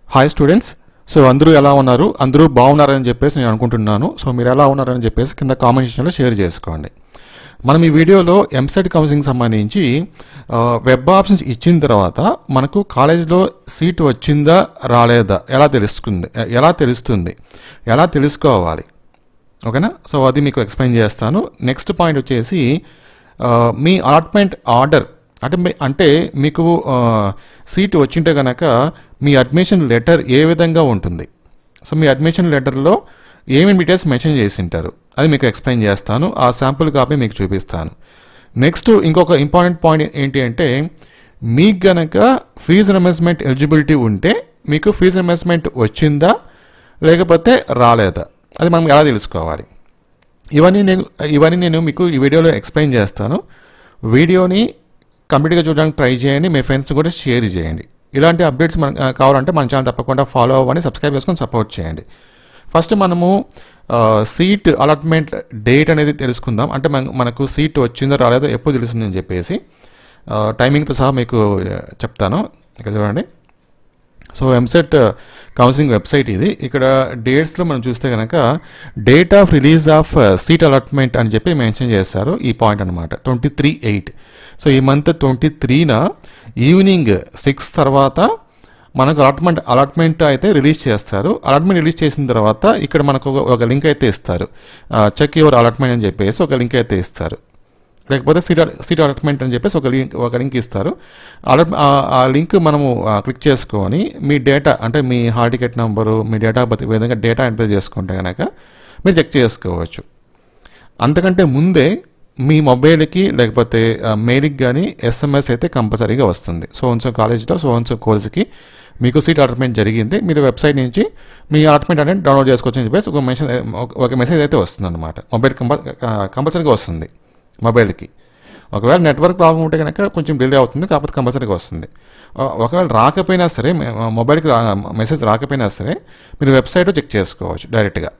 Hi students. So అందరూ ఎలా ఉన్నారు? అందరూ బాగున్నారని చెప్పేసి నేను అనుకుంటున్నాను. సో మీరు ఎలా ఉన్నారని చెప్పేసి కింద కామెంట్ సెక్షన్లో షేర్ చేసుకోండి. మనం ఈ వీడియోలో ఎంసెట్ కౌన్సిలింగ్ సంబంధించి వెబ్ ఆప్షన్స్ ఇచ్చిన తర్వాత మనకు కాలేజ్లో సీట్ వచ్చిందా రాలేదా ఎలా తెలుసుకోవాలి, ఓకేనా? సో అది మీకు ఎక్స్ప్లెయిన్ చేస్తాను. నెక్స్ట్ పాయింట్ వచ్చేసి మీ అలాట్మెంట్ ఆర్డర్ అంటే మీకు సీట్ వచ్చింటే కనుక మీ అడ్మిషన్ లెటర్ ఏ విధంగా ఉంటుంది. సో మీ అడ్మిషన్ లెటర్లో ఏమేమి డీటెయిల్స్ మెన్షన్ చేసి ఉంటారు అది మీకు ఎక్స్ప్లెయిన్ చేస్తాను. ఆ శాంపుల్ కాపీ మీకు చూపిస్తాను. నెక్స్ట్ ఇంకొక ఇంపార్టెంట్ పాయింట్ ఏంటి అంటే, మీకు గనక ఫీజు రిమెర్స్మెంట్ ఎలిజిబిలిటీ ఉంటే మీకు ఫీజు రిమెర్స్మెంట్ వచ్చిందా లేకపోతే రాలేదా అది మనం ఎలా తెలుసుకోవాలి. ఇవన్నీ నేను మీకు ఈ వీడియోలో ఎక్స్ప్లెయిన్ చేస్తాను. వీడియోని కంప్లీట్గా చూడడానికి ట్రై చేయండి, మీ ఫ్రెండ్స్ కూడా షేర్ చేయండి. ఇలాంటి అప్డేట్స్ కావాలంటే మన ఛానల్ తప్పకుండా ఫాలో అవ్వండి, సబ్స్క్రైబ్ చేసుకొని సపోర్ట్ చేయండి. ఫస్ట్ మనము సీట్ అలాట్మెంట్ డేట్ అనేది తెలుసుకుందాం. అంటే మనకు సీట్ వచ్చిందో రాలేదో ఎప్పుడు తెలుస్తుంది అని చెప్పేసి టైమింగ్తో సహా మీకు చెప్తాను. ఇక్కడ చూడండి. సో ఎంసెట్ కౌన్సిలింగ్ వెబ్సైట్ ఇది. ఇక్కడ డేట్స్లో మనం చూస్తే కనుక date of release of seat allotment అని చెప్పి మెన్షన్ చేస్తారు. ఈ పాయింట్ అనమాట 23/8. సో ఈ మంత్ 23న ఈవినింగ్ 6 తర్వాత మనకు అలాట్మెంట్ అయితే రిలీజ్ చేస్తారు. అలాట్మెంట్ రిలీజ్ చేసిన తర్వాత ఇక్కడ మనకు ఒక లింక్ అయితే ఇస్తారు. చెక్ యువర్ అలాట్మెంట్ అని చెప్పేసి ఒక లింక్ అయితే ఇస్తారు. లేకపోతే సీట్ అలాట్మెంట్ అని చెప్పేసి ఒక లింక్ ఇస్తారు. ఆ లింక్ మనము క్లిక్ చేసుకొని మీ డేటా అంటే మీ హాల్ టికెట్ నెంబరు, మీ డేటా ఆఫ్ బర్త్ ఈ విధంగా డేటా ఎంటర్ చేసుకుంటే కనుక మీరు చెక్ చేసుకోవచ్చు. అంతకంటే ముందే మీ మొబైల్కి లేకపోతే మెయిల్కి కానీ SMS అయితే కంపల్సరీగా వస్తుంది. సో కాలేజ్లో కోర్సుకి మీకు సీట్ అలాట్మెంట్ జరిగింది, మీరు వెబ్సైట్ నుంచి మీ అలాట్మెంట్ అనేది డౌన్లోడ్ చేసుకోవచ్చు అని చెప్పేసి ఒక మెసేజ్ అయితే వస్తుంది అనమాట. మొబైల్ కంపల్సరీగా వస్తుంది మొబైల్కి. ఒకవేళ నెట్వర్క్ ప్రాబ్లం ఉంటే కనుక కొంచెం డిలే అవుతుంది, కాకపోతే కంపల్సరీగా వస్తుంది. ఒకవేళ రాకపోయినా సరే, మొబైల్కి మెసేజ్ రాకపోయినా సరే మీరు వెబ్సైట్లో చెక్ చేసుకోవచ్చు డైరెక్ట్గా.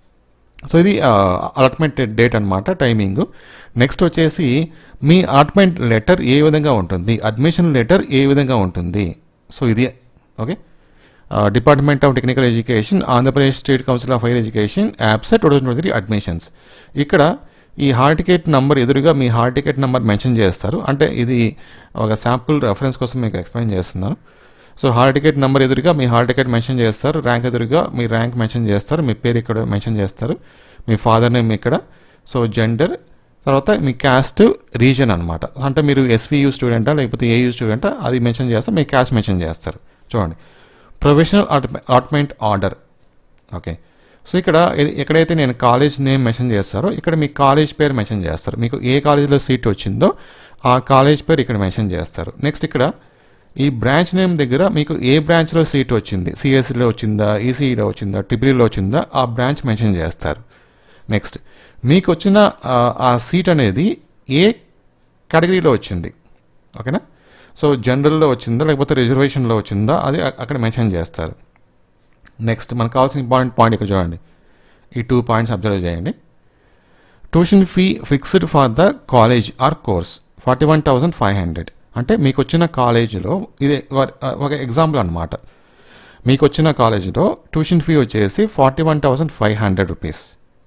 సో ఇది అలాట్మెంట్ డేట్ అనమాట, టైమింగ్. నెక్స్ట్ వచ్చేసి మీ అలాట్మెంట్ లెటర్ ఏ విధంగా ఉంటుంది, అడ్మిషన్ లెటర్ ఏ విధంగా ఉంటుంది. సో ఇది okay. Department of technical education, Andhra Pradesh state council of higher education, EAMCET 2023 admissions. ఇక్కడ ఈ హాల్ టికెట్ నెంబర్ ఎదురుగా మీ హాల్ టికెట్ నెంబర్ మెన్షన్ చేస్తారు. అంటే ఇది ఒక శాంపుల్ రెఫరెన్స్ కోసం మీకు ఎక్స్ప్లెయిన్ చేస్తున్నాను. సో హాల్ టికెట్ నెంబర్ ఎదురుగా మీ హాల్ టికెట్ మెన్షన్ చేస్తారు, ర్యాంక్ ఎదురుగా మీ ర్యాంక్ మెన్షన్ చేస్తారు, మీ పేరు ఇక్కడ మెన్షన్ చేస్తారు, మీ ఫాదర్ నేమ్ ఇక్కడ, సో జెండర్, తర్వాత మీ క్యాస్ట్, రీజన్ అనమాట. అంటే మీరు SVU స్టూడెంటా లేకపోతే AU స్టూడెంటా అది మెన్షన్ చేస్తారు, మీ క్యాస్ట్ మెన్షన్ చేస్తారు. చూడండి, professional allotment order. Okay. So ఎక్కడైతే నేను కాలేజ్ నేమ్ మెన్షన్ చేస్తారో ఇక్కడ మీ కాలేజ్ పేరు మెన్షన్ చేస్తారు. మీకు ఏ కాలేజీలో సీట్ వచ్చిందో ఆ కాలేజ్ పేరు ఇక్కడ మెన్షన్ చేస్తారు. నెక్స్ట్ ఇక్కడ ఈ బ్రాంచ్ నేమ్ దగ్గర మీకు ఏ బ్రాంచ్లో సీట్ వచ్చింది, CSEలో వచ్చిందా, ECEలో వచ్చిందా, TPEలో వచ్చిందా ఆ బ్రాంచ్ మెన్షన్ చేస్తారు. నెక్స్ట్ మీకు వచ్చిన ఆ సీట్ అనేది ఏ కేటగిరీలో వచ్చింది, ఓకేనా? సో జనరల్లో వచ్చిందా లేకపోతే రిజర్వేషన్లో వచ్చిందా అది అక్కడ మెన్షన్ చేస్తారు. నెక్స్ట్ మనకు కావాల్సిన ఇంపార్టెంట్ పాయింట్ ఇక్కడ చూడండి. ఈ 2 పాయింట్స్ అబ్జర్వ్ చేయండి. Tuition fee fixed for the college or course 41,500. అంటే మీకు వచ్చిన కాలేజీలో ఇది ఒక ఎగ్జాంపుల్ అనమాట. మీకు వచ్చిన కాలేజీలో ట్యూషన్ ఫీ వచ్చేసి 41,500 రూపీస్.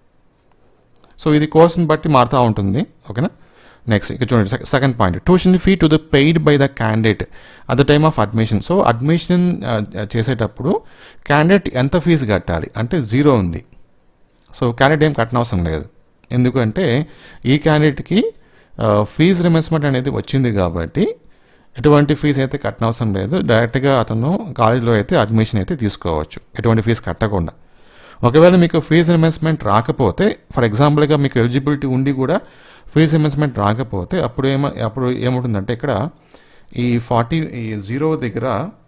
సో ఇది కోర్స్ని బట్టి మారుతూ ఉంటుంది, ఓకేనా? నెక్స్ట్ ఇక్కడ చూడండి, second point, tuition fee to the paid by the candidate at the time of admission. So admission చేసేటప్పుడు క్యాండిడేట్ ఎంత ఫీజు కట్టాలి అంటే 0 ఉంది. సో క్యాండిడేట్ ఏం కట్టనవసరం లేదు. ఎందుకంటే ఈ క్యాండిడేట్కి ఫీజు రిమెర్స్మెంట్ అనేది వచ్చింది కాబట్టి ఎటువంటి ఫీజు అయితే కట్టనవసరం లేదు. డైరెక్ట్గా అతను కాలేజీలో అయితే అడ్మిషన్ అయితే తీసుకోవచ్చు ఎటువంటి ఫీజు కట్టకుండా. ఒకవేళ మీకు ఫీజు రిమెర్స్మెంట్ రాకపోతే, ఫర్ ఎగ్జాంపుల్గా మీకు ఎలిజిబిలిటీ ఉండి కూడా ఫీజు రిమెర్స్మెంట్ రాకపోతే అప్పుడు ఏముంటుందంటే ఇక్కడ ఈ 0 దగ్గర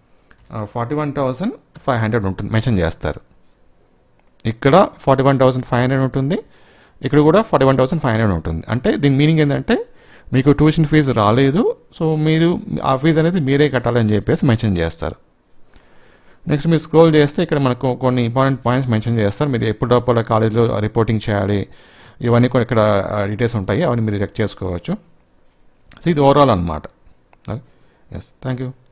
41,500 ఉంటుంది మెన్షన్ చేస్తారు. ఇక్కడ 41,500 ఉంటుంది, ఇక్కడ కూడా 41,500 ఉంటుంది. అంటే దీని మీనింగ్ ఏంటంటే మీకు ట్యూషన్ ఫీజు రాలేదు, సో మీరు ఆ ఫీజు అనేది మీరే కట్టాలని చెప్పేసి మెన్షన్ చేస్తారు. నెక్స్ట్ మీరు స్క్రోల్ చేస్తే ఇక్కడ మనకు కొన్ని ఇంపార్టెంట్ పాయింట్స్ మెన్షన్ చేస్తారు. మీరు ఎప్పుడప్పుడు కాలేజ్లో రిపోర్టింగ్ చేయాలి, ఇవన్నీ కూడా ఇక్కడ డీటెయిల్స్ ఉంటాయి, అవన్నీ మీరు చెక్ చేసుకోవచ్చు. సో ఇది ఓవరాల్ అనమాట. Yes, thank you.